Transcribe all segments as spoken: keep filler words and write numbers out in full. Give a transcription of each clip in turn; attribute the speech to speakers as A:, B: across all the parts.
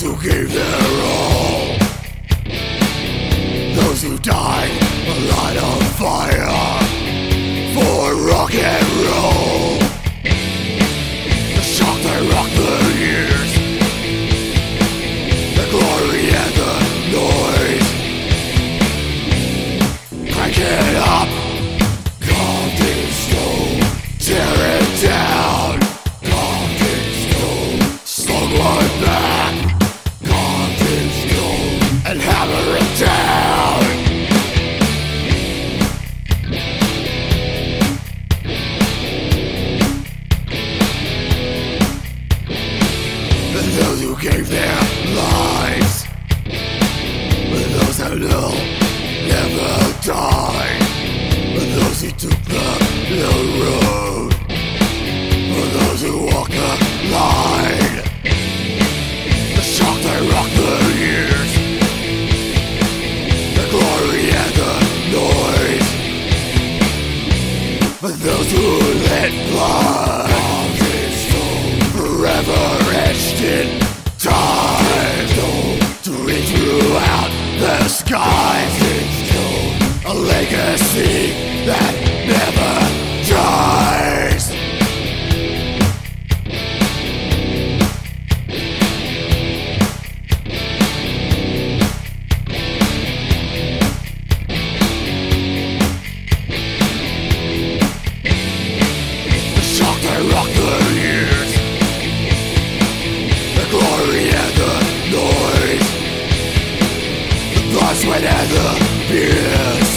A: who gave their all, those who died a light on fire for rock and roll. The shock that rocked the years, the glory and the noise. Crank it up, Compton stone, tear it down. Compton stone, slug one back. Compton stone, and hammer it down. And those who gave their lives, and those that will never die, and those who took the low road, and those who walk the line. The shock that rocked the years, the glory and the noise. For those who let blood, forever etched in time, to reach throughout the skies. A legacy that never dies. The shock that rocked the years, the glory and the noise, the blood, sweat and the tears,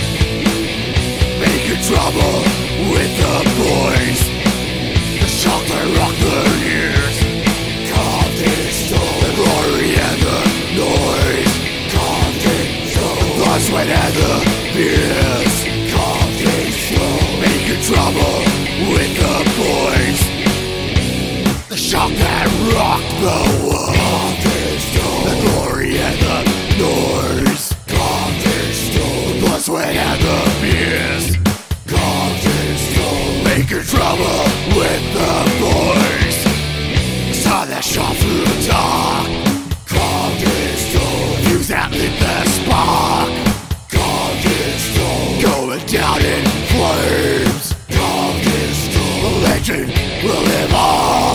A: making trouble with the boys. The shock that rocked the years, Compton stone, the glory and the noise. Compton stone, the blood, sweat and the tears. Compton stone, making trouble with the boys. The shock that rocked the world, Compton stone, the glory and the noise. Compton stone, the blood, sweat and the tears. Compton stone, making trouble with the boys. The sun that shone through the dark, Compton stone, fuse that lit the spark. Compton stone, going down in flames. Compton stone, the legend will live on.